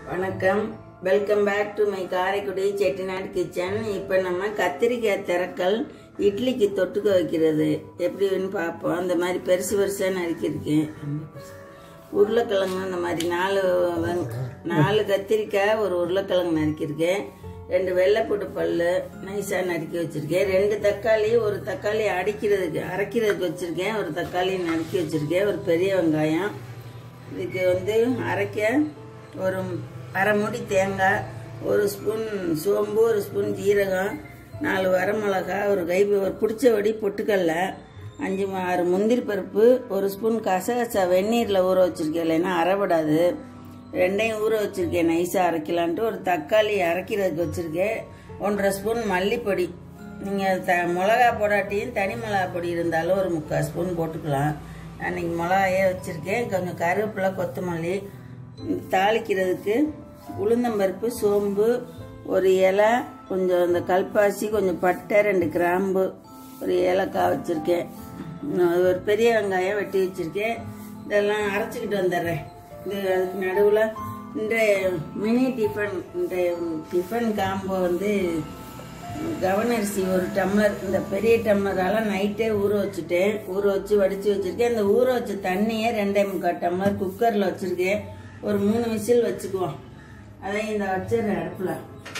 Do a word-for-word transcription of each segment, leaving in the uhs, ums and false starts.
வணக்கம், welcome back to my Karaikudi Chettinad kitchen. இப்போ நம்ம கத்திரிக்காய் திரக்கல் இட்லிக்கு தொட்டுக்க வைக்கிறது எப்படின்னு பார்ப்போம். அந்த மாதிரி பெருசு பெருசாக நறுக்கியிருக்கேன். உருளைக்கிழங்கு அந்த மாதிரி நாலு நாலு கத்திரிக்காய், ஒரு உருளைக்கிழங்கு நறுக்கியிருக்கேன். ரெண்டு வெள்ளைப்பூடு பல் நைஸாக நறுக்கி வச்சுருக்கேன். ரெண்டு தக்காளி, ஒரு தக்காளி அடிக்கிறதுக்கு அரைக்கிறதுக்கு வச்சுருக்கேன். ஒரு தக்காளி நறுக்கி வச்சுருக்கேன். ஒரு பெரிய வெங்காயம். இதுக்கு வந்து அரைக்க ஒரு அரை மூடி தேங்காய், ஒரு ஸ்பூன் சோம்பு, ஒரு ஸ்பூன் ஜீரகம், நாலு வரமிளகா, ஒரு கை ஒரு பிடிச்சபடி பொட்டுக்கடல, அஞ்சு ஆறு முந்திரி பருப்பு, ஒரு ஸ்பூன் கசகசா வெந்நீரில் ஊற வச்சுருக்கேன், இல்லைன்னா அரைப்படாது. ரெண்டையும் ஊற வச்சுருக்கேன் நைஸாக அரைக்கலான்ட்டு. ஒரு தக்காளி அரைக்கிறதுக்கு வச்சுருக்கேன். ஒன்றரை ஸ்பூன் மல்லிப்பொடி. நீங்கள் த மிளகா போடாட்டியும் தனி மிளகா பொடி இருந்தாலும் ஒரு முக்கால் ஸ்பூன் போட்டுக்கலாம். நான் இன்றைக்கி மிளகாயே வச்சுருக்கேன். கொஞ்சம் கருவேப்பிலை, கொத்தமல்லி. தாளிக்கிறதுக்கு உளுந்தம்பருப்பு, சோம்பு, ஒரு இலை, கொஞ்சம் இந்த கல்பாசி, கொஞ்சம் பட்டை, ரெண்டு கிராம்பு, ஒரு ஏலக்காய் வச்சுருக்கேன். ஒரு பெரிய வெங்காயம் வெட்டி வச்சுருக்கேன். இதெல்லாம் அரைச்சிக்கிட்டு வந்துடுறேன். இது அதுக்கு நடுவில் இந்த மினி டிஃபன் இந்த டிஃபன் காம்போ வந்து கவனரிசி ஒரு டம்ளர், இந்த பெரிய டம்ளரால் நைட்டே ஊற வச்சுட்டேன். ஊற வச்சு வடித்து வச்சுருக்கேன். இந்த ஊற வச்ச தண்ணியை ரெண்டே முக்கால் டம்ளர் குக்கரில் வச்சுருக்கேன். ஒரு மூணு விசில் வச்சுக்குவோம். அதையும் இந்த வச்சிடுறேன் அடுப்பில்.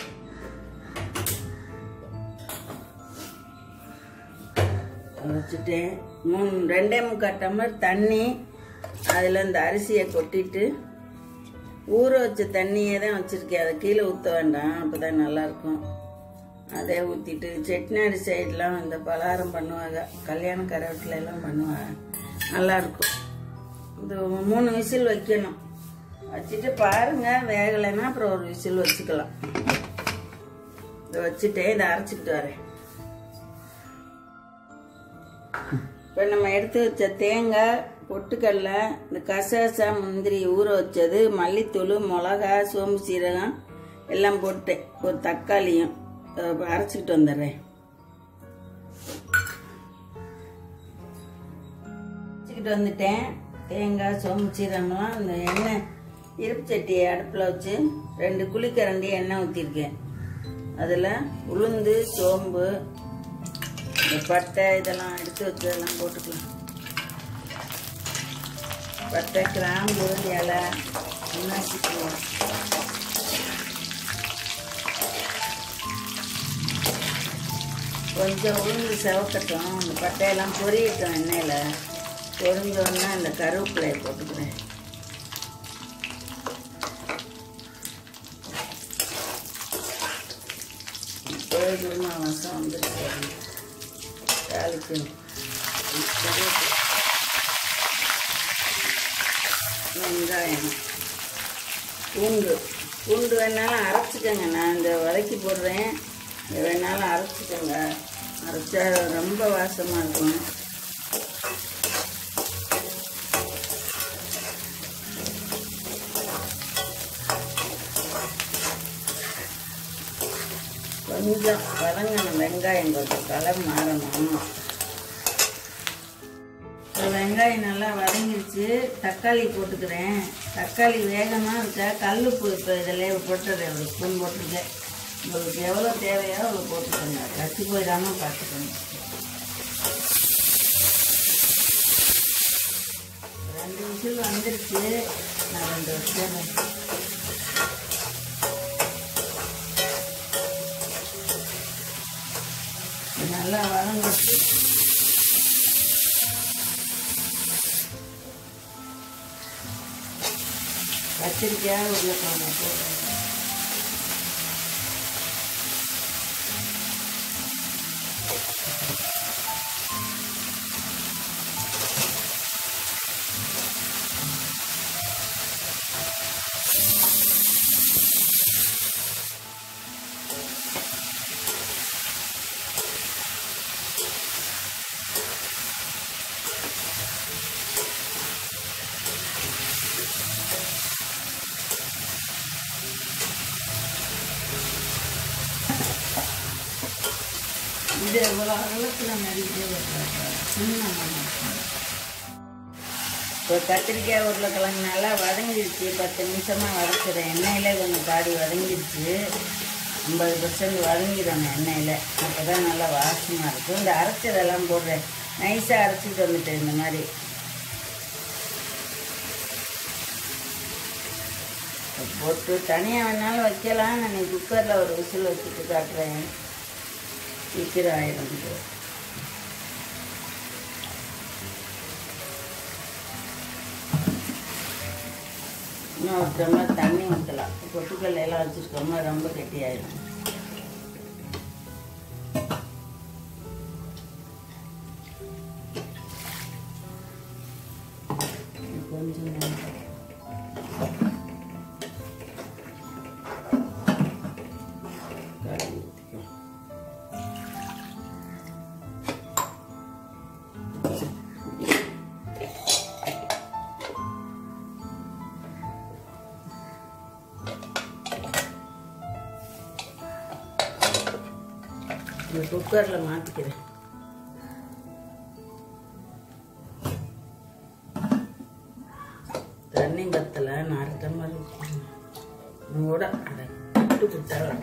வச்சுட்டேன். மூணு ரெண்டே முக்கால் டம்ளர் தண்ணி. அதில் இந்த அரிசியை கொட்டிட்டு ஊற வச்ச தண்ணியே தான் வச்சுருக்கேன். அதை கீழே ஊற்ற வேண்டாம், அப்போ தான் நல்லாயிருக்கும். அதே ஊற்றிட்டு செட்டிநாடு சைடெலாம் இந்த பலகாரம் பண்ணுவாங்க, கல்யாண கரவட்டில் எல்லாம் பண்ணுவாங்க, நல்லாயிருக்கும். இது மூணு விசில் வைக்கணும். வச்சுட்டு பாருங்கள், வேகலைன்னா அப்புறம் ஒரு விசில் வச்சுக்கலாம். இதை வச்சுட்டே இதை அரைச்சிக்கிட்டு வரேன். இப்போ நம்ம எடுத்து வச்ச தேங்காய், பொட்டுக்கடலை, இந்த கசகசா, முந்திரி ஊற வச்சது, மல்லித்தூள், மிளகா, சோம்பு, சீரகம் எல்லாம் போட்டேன். ஒரு தக்காளியும் அரைச்சிக்கிட்டு வந்துடுறேன். அரைச்சிக்கிட்டு வந்துட்டேன். தேங்காய், சோம்பு, சீரகம்லாம் இந்த எண்ணெய் இருப்பு சட்டியை அடுப்பில் வச்சு ரெண்டு குழிக்கரண்டி எண்ணெய் ஊற்றிருக்கேன். அதில் உளுந்து, சோம்பு, இந்த பட்டை இதெல்லாம் எடுத்து வச்சதெல்லாம் போட்டுக்கலாம். பட்டை, கிராம்பு, இலை எண்ணெய்ச்சிக்குவோம். கொஞ்சம் உளுந்து செவக்கட்டும். அந்த பட்டையெல்லாம் பொரியட்டும். எண்ணெயில் பொரிஞ்சோன்னா அந்த கருவேப்பிலையை போட்டுக்கிறேன். பொழுதுமா வாசம் வந்துருக்கு. தாளிக்கணும். வெங்காயம், பூண்டு. பூண்டு வேணாலும் அரைச்சிக்கோங்க. நான் இந்த வதக்கி போடுறேன், வேணாலும் அரைச்சிக்கோங்க. அரைச்சா ரொம்ப வாசமாக இருக்கும். கொஞ்சம் வதங்கணும். வெங்காயம் கொஞ்சம் கலர் மாறணும். வெங்காயம் நல்லா வதங்கிடுச்சு. தக்காளி போட்டுக்கிறேன். தக்காளி வேகமாக இருக்கா. கல்லுப்பு இப்போ இதில் போட்டுறேன். ஒரு ஸ்பூன் போட்டிருக்கேன். உங்களுக்கு எவ்வளோ தேவையோ அவ்வளோ போட்டுக்கோங்க. கட்டி போயிடாமல் பார்த்துக்கோங்க. ரெண்டு விசில் வந்துருச்சு. நான் ரெண்டு வருஷம் நல்லா வதங்கிச்சு. கத்திரிக்காய், உருளைக்கிழங்கு போடுறேன். இது எவ்வளோ அளவுக்கு நம்ம நிறைய சின்ன இப்போ கத்திரிக்காய் உருளைக்கிழங்கு நல்லா வதங்கிடுச்சு. பத்து நிமிஷமாக வதக்குறேன். எண்ணெயில் கொஞ்சம் பாடி வதங்கிடுச்சு. ஐம்பது பர்சன்ட் வதங்கிடணும் எண்ணெயில். அப்போ தான் நல்லா வாசமாக இருக்கும். இந்த அரைச்சதெல்லாம் போடுறேன். நைஸாக அரைச்சிட்டு வந்துட்டேன். இந்த மாதிரி போட்டு தனியாக வேணாலும் வைக்கலாம். நான் குக்கரில் ஒரு விசில் வச்சுட்டு காட்டுறேன். சீக்கிரம் ஆயிடும். இன்னும் ஒரு டம்ளர் தண்ணி ஊற்றலாம். பொட்டுக்கல்ல எல்லாம் வச்சுருக்கோம்னா ரொம்ப கெட்டியாயிடும். கொஞ்சம் இந்த குக்கரில் மாற்றிக்கிறேன். தண்ணி பத்தலை. நான் அரை டம்ளர் கூட அதை விட்டு கொடுத்தாலும்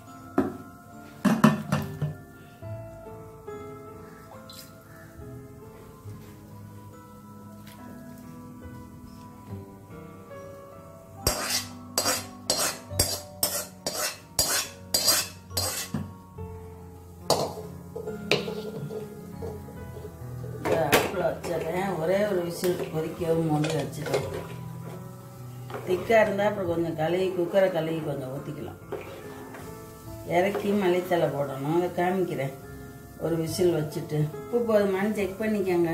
வச்சிடறேன். ஒரே ஒரு விசில் கொதிக்கவும் மூடி வச்சுட்டேன். திக்காக இருந்தால் அப்புறம் கொஞ்சம் கழுவி குக்கரை கழுவி கொஞ்சம் ஊற்றிக்கலாம். இறக்கி மல்லித்தலை போடணும். அதை காமிக்கிறேன். ஒரு விசில் வச்சுட்டு உப்பு போதுமானு செக் பண்ணிக்கோங்க.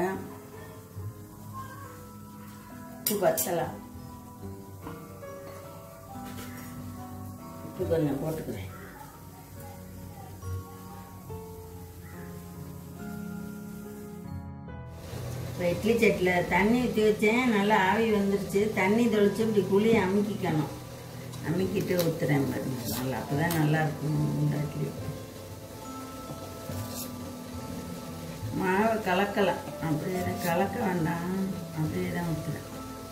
உப்பு பத்தலாம். உப்பு கொஞ்சம் போட்டுக்கிறேன். இப்போ இட்லி சட்டியில் தண்ணி ஊற்றி வச்சேன். நல்லா ஆவி வந்துருச்சு. தண்ணி தெளித்து இப்படி புளியை அமுக்கிக்கணும். அமுக்கிட்டு ஊற்றுறேன் பாருங்க. நல்லா அப்போ தான் நல்லாயிருக்கும் இந்த இட்லி. மாவை கலக்கலாம். அப்படியே தான் கலக்க வேண்டாம். அப்படியே தான் ஊற்றுறேன்.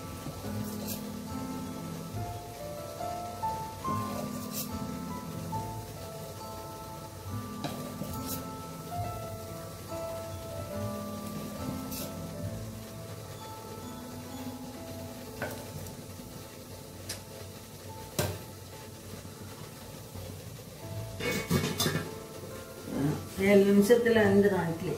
ஏழு நிமிஷத்தில் வந்துடும் இட்லி.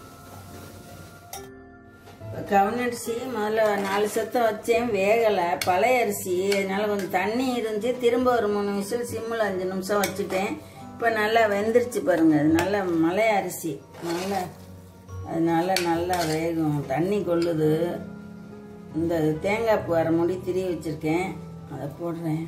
கவுனரிசி முதல்ல நாலு சத்தம் வச்சேன். வேகலை. பழைய அரிசி. அதனால கொஞ்சம் தண்ணி இருந்துச்சு. திரும்ப ஒரு மூணு விசில் சிம்மில் அஞ்சு நிமிஷம் வச்சுட்டேன். இப்போ நல்லா வெந்துருச்சு பாருங்க. அது நல்ல மலைய அரிசி. நல்லா அதனால நல்லா வேகும். தண்ணி கொள்ளுது. இந்த தேங்காய் பூ அரை மூடி திரி வச்சுருக்கேன். அதை போடுறேன்.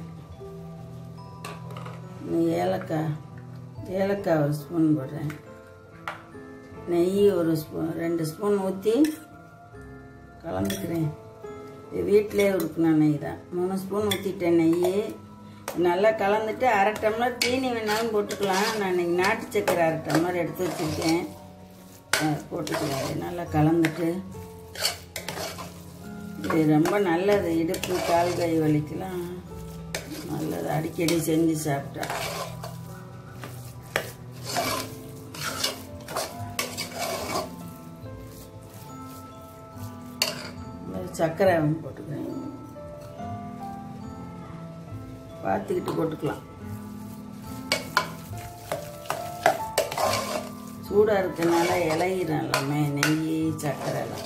ஏலக்காய் ஏலக்காய் ஒரு ஸ்பூன் போடுறேன். நெய் ஒரு ஸ்பூன் ரெண்டு ஸ்பூன் ஊற்றி கலந்துக்கிறேன். இது வீட்டிலே உருக்குன நெய் தான். மூணு ஸ்பூன் ஊற்றிட்டேன் நெய். நல்லா கலந்துட்டு அரை டம்ளர் தீனி வேணாலும் போட்டுக்கலாம். நான் இன்னைக்கு நாட்டு சக்கரை அரை டம்ளர் எடுத்து வச்சுருக்கேன். போட்டுக்கலாம். நல்லா கலந்துட்டு இது ரொம்ப நல்லது. இடுப்பு கால் கை வலிக்கலாம் நல்லது. அடிக்கடி செஞ்சு சாப்பிட்டா. சர்க்கரை போட்டுக்கிறேன். பார்த்துக்கிட்டு போட்டுக்கலாம். சூடாக இருக்கனால இலையிடும் எல்லாமே. நெய் சர்க்கரை எல்லாம்.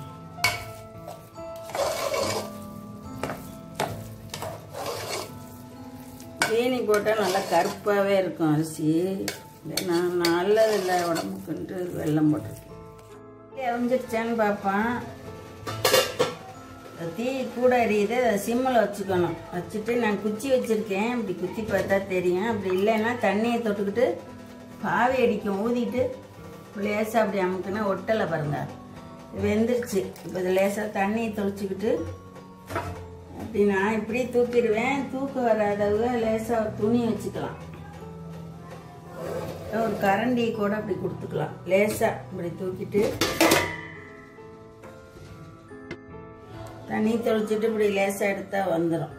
சீனி போட்டால் நல்லா கருப்பாகவே இருக்கும் அரிசி. நான் நல்லது இல்லை உடம்புக்குன்ட்டு வெல்லம் போட்டிருக்கேன். எரிஞ்சிருச்சான்னு பார்ப்பேன். தீ கூட எரியுது. அதை சிம்மில் வச்சுக்கணும். வச்சுட்டு நான் குச்சி வச்சுருக்கேன். இப்படி குத்தி பார்த்தா தெரியும். அப்படி இல்லைன்னா தண்ணியை தொட்டுக்கிட்டு பாவி அடிக்கும். ஊதிட்டு லேசாக அப்படி அமுக்குன்னா ஒட்டலை பாருங்க. வெந்துருச்சு. இப்போ இது லேசாக தண்ணியை தொளிச்சிக்கிட்டு அப்படி நான் இப்படி தூக்கிடுவேன். தூக்க வராதவங்க லேசாக ஒரு துணி வச்சுக்கலாம். ஒரு கரண்டி கூட அப்படி கொடுத்துக்கலாம். லேசாக இப்படி தூக்கிட்டு தண்ணி தொளிச்சிட்டு இப்படி லேசாக எடுத்தால் வந்துடும்.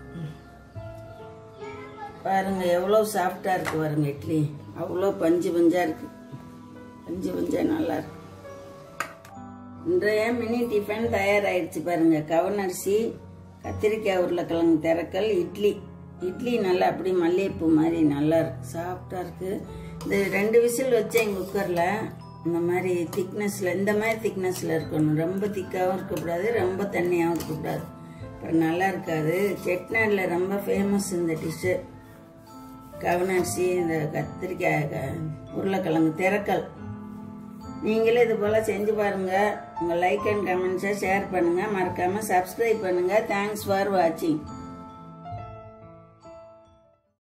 பாருங்கள் எவ்வளோ சாஃப்டாக இருக்குது பாருங்க. இட்லி அவ்வளோ பஞ்சு பஞ்சாக இருக்குது. பஞ்சு பஞ்சாக நல்லா இருக்கு. இன்றைய மினி டிஃபன் தயாராகிடுச்சு பாருங்க. கவனரிசி, கத்திரிக்காய், உருளைக்கிழங்கு திரக்கல், இட்லி. இட்லி நல்லா அப்படி மல்லிகைப்பூ மாதிரி நல்லா இருக்கு, சாஃப்டாக இருக்குது. இந்த ரெண்டு விசில் வச்சேன் குக்கரில். இந்த மாதிரி திக்னஸில், இந்த மாதிரி திக்னஸில் இருக்கணும். ரொம்ப திக்காகவும் இருக்கக்கூடாது, ரொம்ப தண்ணியாகவும் இருக்கக்கூடாது. அப்புறம் நல்லா இருக்காது. செட்டிநாடில் ரொம்ப ஃபேமஸ் இந்த டிஷ்ஷு. கவனரிசி, இந்த கத்திரிக்காய், உருளைக்கிழங்கு திரக்கல். நீங்களே இது போல் செஞ்சு பாருங்கள். உங்கள் லைக் அண்ட் கமெண்ட்ஸை ஷேர் பண்ணுங்கள். மறக்காமல் சப்ஸ்கிரைப் பண்ணுங்கள். தேங்க்ஸ் ஃபார் வாட்சிங்.